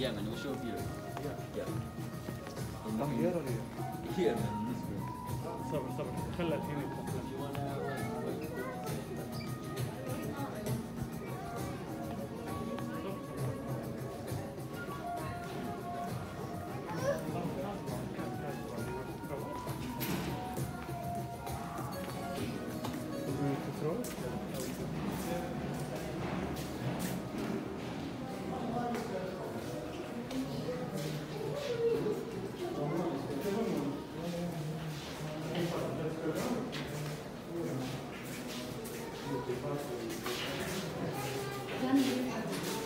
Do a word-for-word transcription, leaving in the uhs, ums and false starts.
Yeah, man, we show beer. Yeah. Yeah. Come here or here? Here, man, in this room. صبر صبر خلى الحين يتكلم. You wanna wait? Then